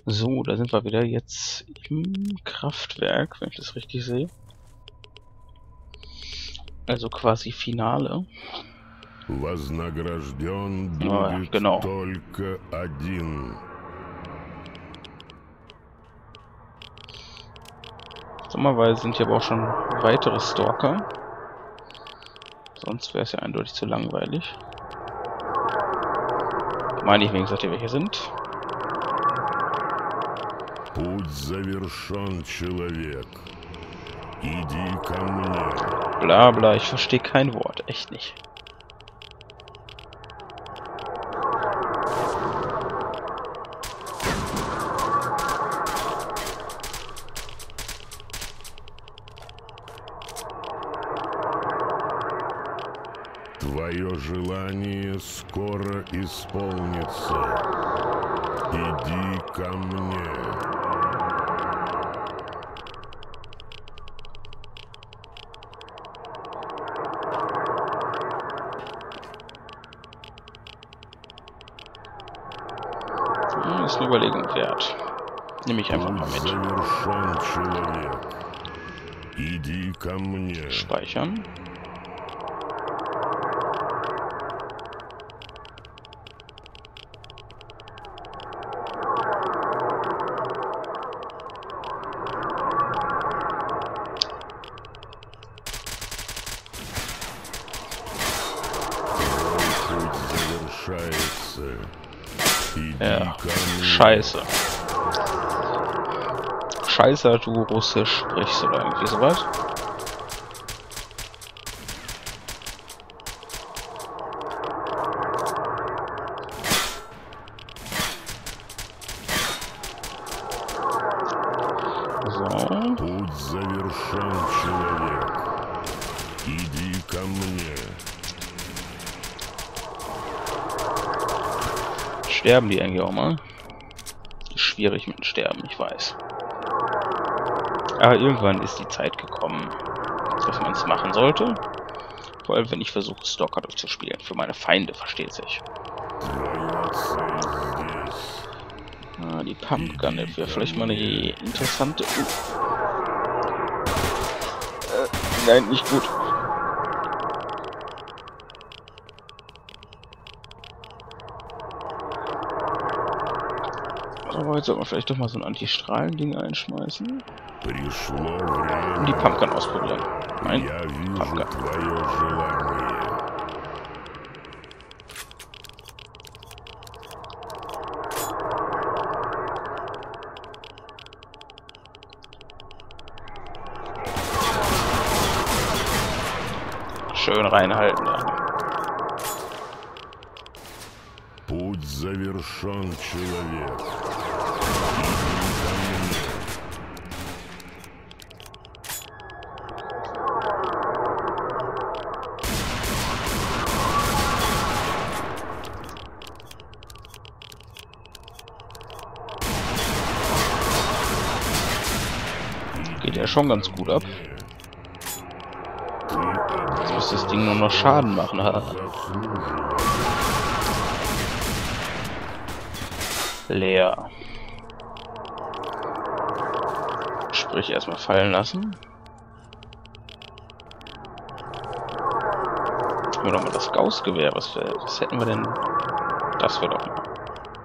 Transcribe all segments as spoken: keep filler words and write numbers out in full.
So, da sind wir wieder jetzt im Kraftwerk, wenn ich das richtig sehe. Also quasi Finale. Вознагражден Oh, ja, будет genau. только один. Dummerweise sind hier aber auch schon weitere Stalker. Sonst wäre es ja eindeutig zu langweilig. Meine ich, wie gesagt, hier welche sind. Путь завершен, человек. Иди ко мне. Bla bla, ich verstehe kein Wort, echt nicht. Твое желание скоро исполнится. Иди ко мне. Hm, ist eine Überlegung wert. Nehme ich einfach mal Путь mit. завершен, человек. Иди ко мне. Speichern. Путь завершается. Иди Ja, ко мне. scheiße. Scheiße, du Russisch sprichst oder irgendwie sowas. So. Путь завершен, человек. Иди ко мне. Sterben die eigentlich auch mal? Schwierig mit dem Sterben, ich weiß. Aber irgendwann ist die Zeit gekommen, dass man es machen sollte. Vor allem, wenn ich versuche, Stalker durchzuspielen. Für meine Feinde, versteht sich. Твоя цель здесь. Ah, die Pumpgun wäre vielleicht mal eine interessante... Uh. Äh, nein, nicht gut. Aber jetzt sollten wir vielleicht doch mal so ein Anti-Strahlen-Ding einschmeißen. Пришло Und die время. Pumpgun ausprobieren. Nein, Я вижу Pumpgun. твое желание. Schön reinhalten da. Путь завершен, человек. Geht ja schon ganz gut ab. Jetzt muss das Ding nur noch Schaden machen. Leer. Sprich, erstmal fallen lassen. Haben wir doch mal das Gauss-Gewehr. Was, was hätten wir denn? Das wäre doch mal.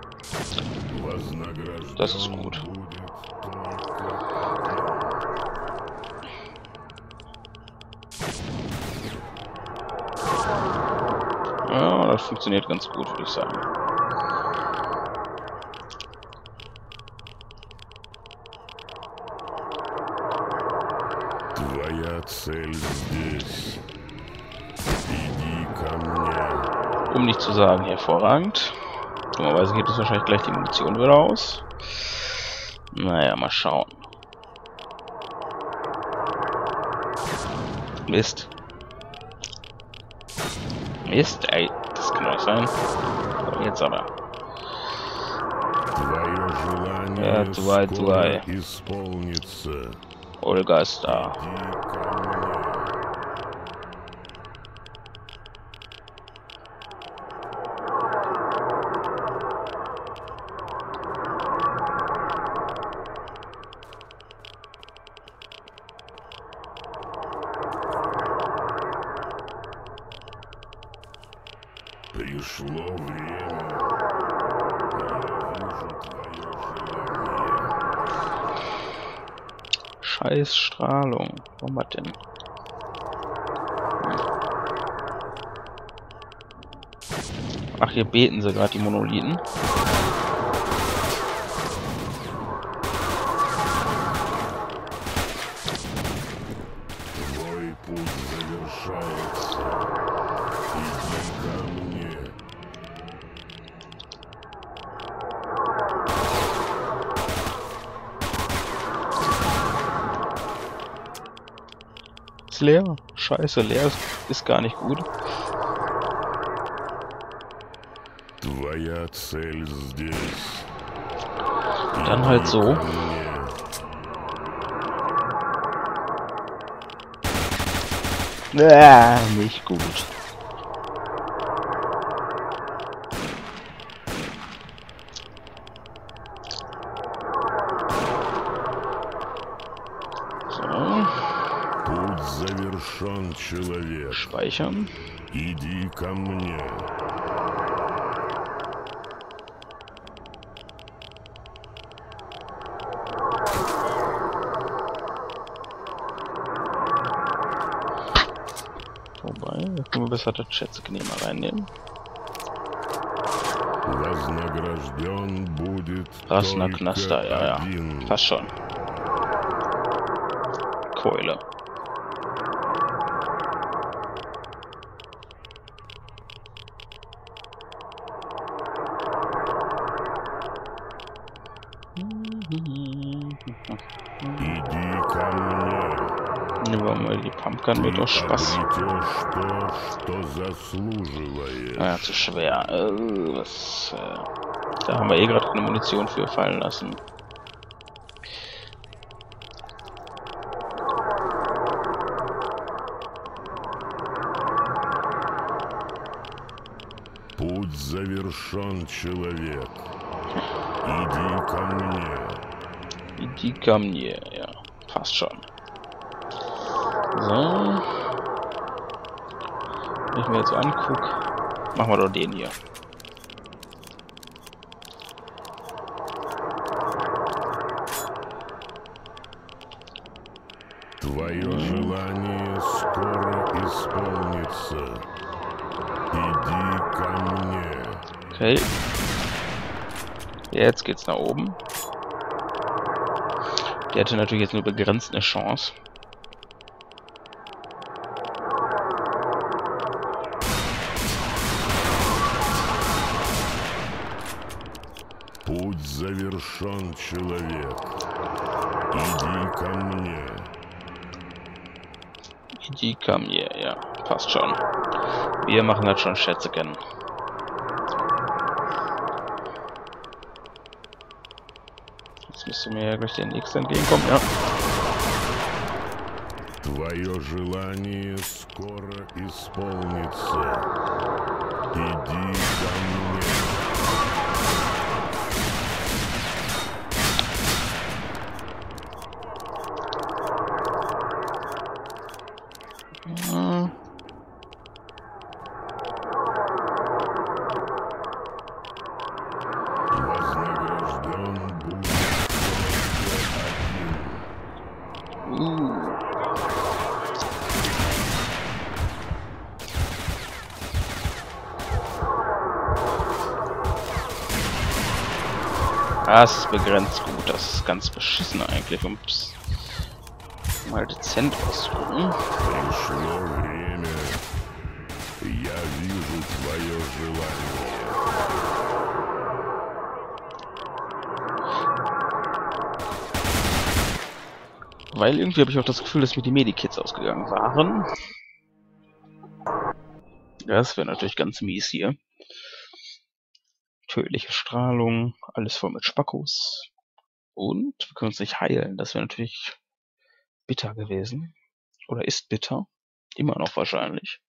Das ist gut. Ja, das funktioniert ganz gut, würde ich sagen. Твоя цель здесь. Иди ко мне. Um nicht zu sagen, hervorragend. Dummerweise geht es wahrscheinlich gleich die Munition wieder aus. Naja, mal schauen. Mist. Mist, ey. Das kann doch nicht sein. So, jetzt aber. Твое желание Ja, zwei, скоро zwei. исполнится. Olga ist da. Иди ко мне. Пришло время. Я вижу твое желание. Scheiß Strahlung. Warum hat denn? Ach, hier beten sie gerade die Monolithen. Твой путь завершается. Иди ко мне. Ist leer. Scheiße, leer ist, ist gar nicht gut. Твоя цель здесь. Dann halt Иди so. ко мне. Ah, nicht gut. So, Путь завершен, человек. speichern. Иди ко мне. Wobei, da können wir besser das Schätzeknie mal reinnehmen. Вознагражден будет Rasna только Knaster, ja, ja. один. Passt schon. Keule. Иди ко мне. Nehmen wir mal die Pumpgun mit, aus Spaß. Обретешь то, что заслуживаешь. Ah, zu schwer. Äh, was, äh, da haben wir eh gerade eine Munition für fallen lassen. Путь завершен, человек. Иди ко мне. Die kam hier, ja. Passt schon. So. Wenn ich mir jetzt so angucke, machen wir doch den hier. Твое желание скоро исполнится. Иди ко мне. Okay. Jetzt geht's nach oben. Der hatte natürlich jetzt nur begrenzt eine Chance. Путь завершен, человек. Иди ко мне. Die kam hier, ja. Passt schon. Wir machen das schon, Schätzchen. Jetzt müsste mir ja gleich der nächste entgegenkommen, ja. Твое желание скоро исполнится. Иди ко мне. Ja. Вознагражден будет только один. Uh. Das ist begrenzt gut, das ist ganz beschissen eigentlich, um mal dezent auszudrücken. Пришло время. Я вижу твое желание. Weil irgendwie habe ich auch das Gefühl, dass mir die Medikits ausgegangen waren. Das wäre natürlich ganz mies hier. Tödliche Strahlung, alles voll mit Spackos. Und wir können uns nicht heilen. Das wäre natürlich bitter gewesen. Oder ist bitter. Immer noch wahrscheinlich.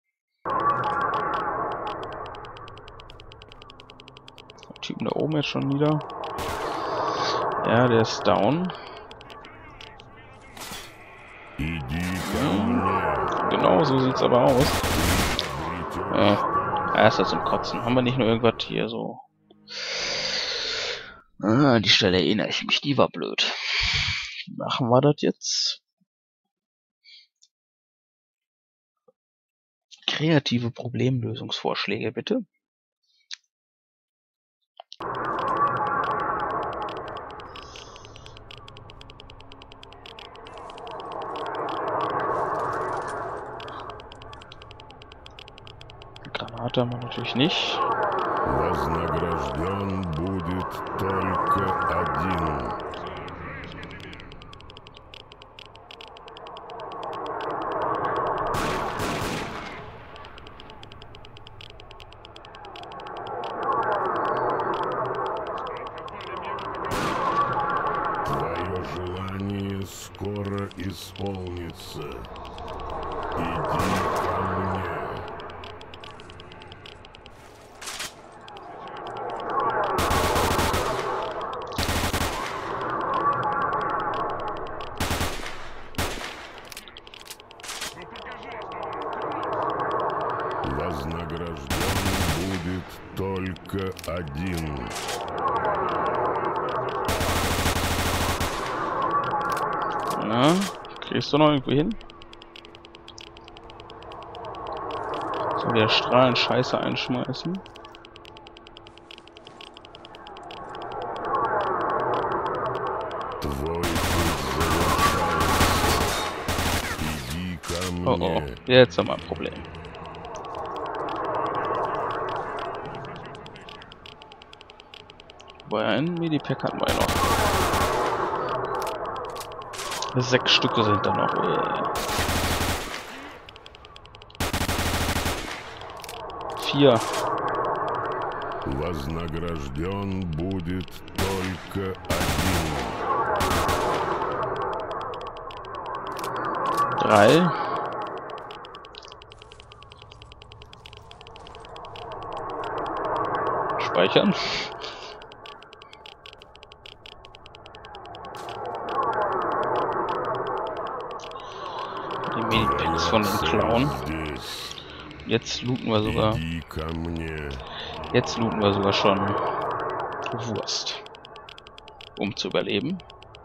Der Typen da oben jetzt schon wieder. Ja, der ist down. Ja, genau so sieht's aber aus. Ja, Ah, ist das zum Kotzen. Haben wir nicht nur irgendwas hier so... Ah, die Stelle erinnere ich mich, die war blöd. Wie machen wir das jetzt? Kreative Problemlösungsvorschläge, bitte. Granate haben wir natürlich nicht. Вознагражден будет только один. Твое желание скоро исполнится. Иди ко мне. Вознагражден будет только один. Na, kriegst du noch irgendwo hin? So, wieder Strahlen Scheiße einschmeißen. Твой путь завершается. Иди ко мне. Oh oh, jetzt haben wir ein Problem. Wobei ein Medipack hatten wir ja noch. Sechs Stücke sind da noch. Vier. Вознагражден будет только один. Drei. Speichern. Die Medipacks von den Clown. Jetzt looten wir sogar. Jetzt looten wir sogar schon Wurst. Um zu überleben.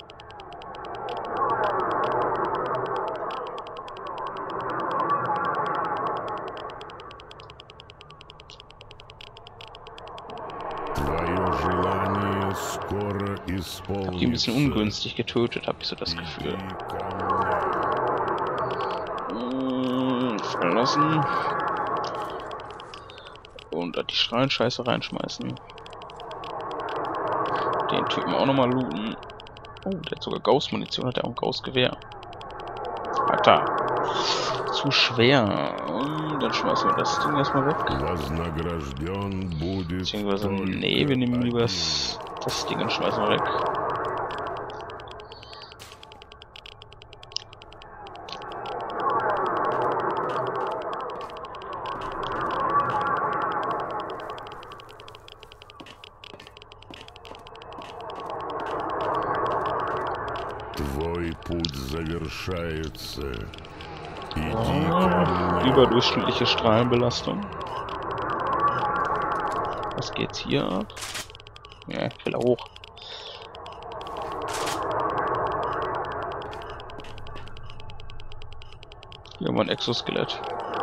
Hab die ein bisschen ungünstig getötet, habe ich so das Gefühl. Hm, verlassen. Und da die Strahlenscheiße reinschmeißen. Den Typen auch nochmal looten. Oh, der hat sogar Gauss-Munition, hat er auch ein Gauss-Gewehr. Alter. Zu schwer. Und dann schmeißen wir das Ding erstmal weg. Beziehungsweise, nee, wir nehmen lieber das, das Ding und schmeißen wir weg. Твой путь завершается. Oh, überdurchschnittliche Strahlenbelastung. Was geht's hier ab? Ja, ich will da hoch. Hier haben wir ein Exoskelett.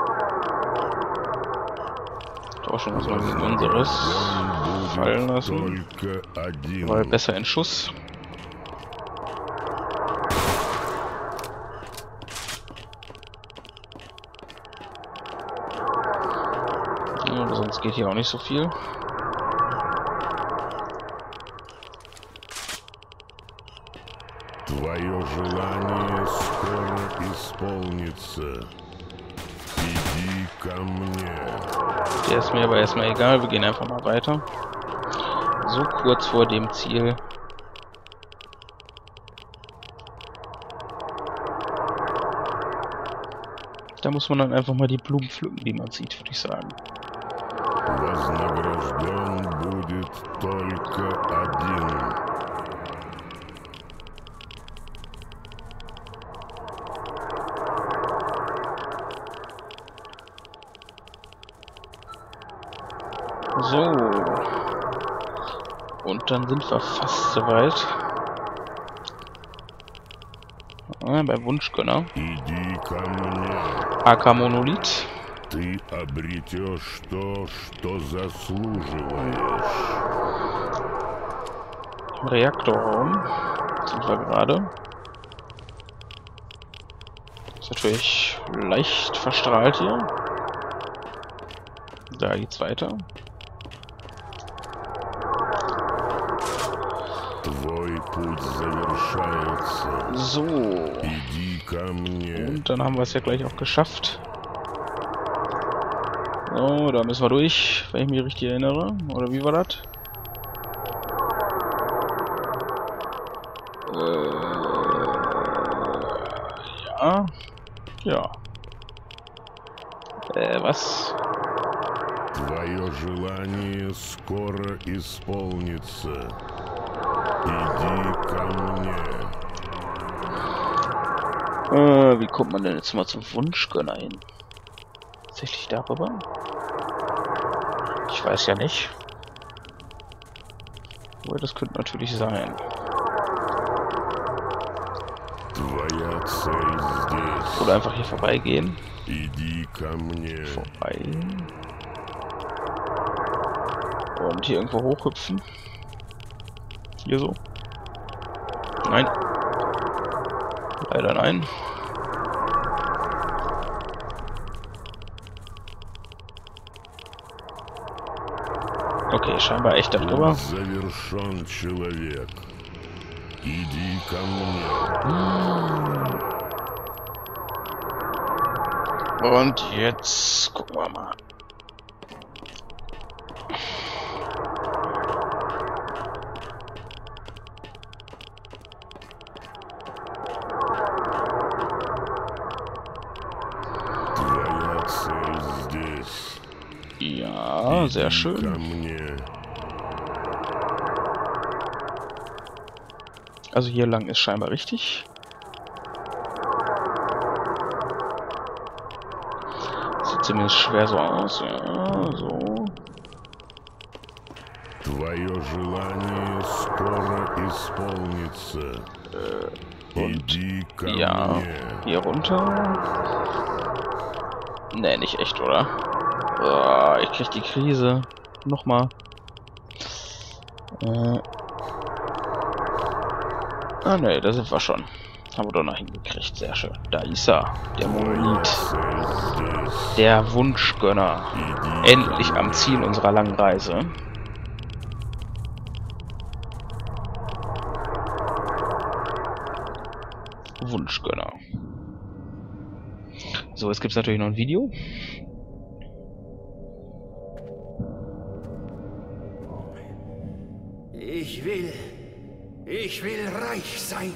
Tauschen wir uns mal gegen unseres. Fallen lassen. Weil besser in Schuss. Ja, sonst geht hier auch nicht so viel. Твое желание скоро исполнится. Иди ко мне. Der ist mir aber erstmal egal, wir gehen einfach mal weiter. So kurz vor dem Ziel. Da muss man dann einfach mal die Blumen pflücken, die man sieht, würde ich sagen. Вознагражден будет только один. Und dann sind wir fast soweit. Ah, beim Wunschgönner. Иди ко мне. A K Monolith. Ты обретешь то, что заслуживаешь. Im Reaktorraum sind wir gerade. Ist natürlich leicht verstrahlt hier. Da geht's weiter. Твой путь завершается. So. Иди ко мне. Und dann haben wir es ja gleich auch geschafft. So, da müssen wir durch, wenn ich mich richtig erinnere. Oder wie war das? Äh, ja. Ja. Äh, was? Твое желание скоро исполнится. Иди ко мне. Äh, wie kommt man denn jetzt mal zum Wunschgönner hin? Tatsächlich darüber? Ich weiß ja nicht. Aber das könnte natürlich sein. Твоя цель здесь. Oder einfach hier vorbeigehen. Иди ко мне. Vorbei. Und hier irgendwo hochhüpfen. Hier so. Nein. Leider nein. Okay, scheinbar echt darüber. Завершен человек. Иди ко мне. Und jetzt gucken wir mal. Твоя цель здесь. Ja, sehr Иди ко schön. мне. Also hier lang ist scheinbar richtig. Sieht zumindest schwer so aus. Ja, so. Твое желание скоро исполнится. Иди ко Ja, мне. hier runter. Ne, nicht echt, oder? Oh, ich krieg die Krise. Nochmal. Äh. Ah ne, da sind wir schon. Haben wir doch noch hingekriegt. Sehr schön. Da ist er. Der Monolith. Der Wunschgönner. Endlich am Ziel unserer langen Reise. Wunschgönner. So, jetzt gibt es natürlich noch ein Video. Ich will... Ich will reich sein.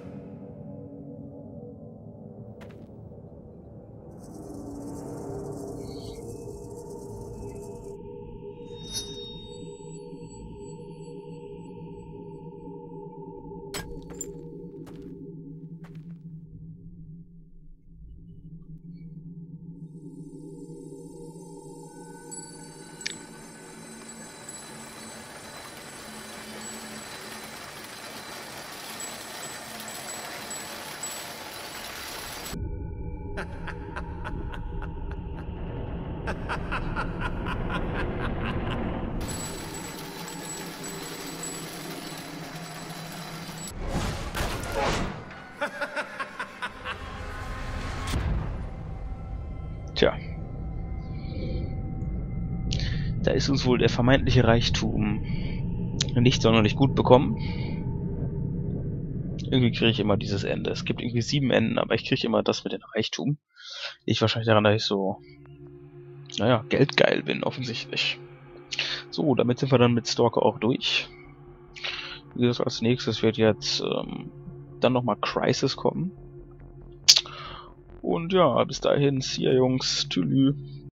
Tja. Da ist uns wohl der vermeintliche Reichtum nicht sonderlich gut bekommen. Irgendwie kriege ich immer dieses Ende. Es gibt irgendwie sieben Enden, aber ich kriege immer das mit dem Reichtum. Ich wahrscheinlich daran, dass ich so, naja, geldgeil bin, offensichtlich. So, damit sind wir dann mit Stalker auch durch. Wie gesagt, als nächstes wird jetzt ähm, dann nochmal Crisis kommen. Und ja, bis dahin, see ya Jungs, tschüss.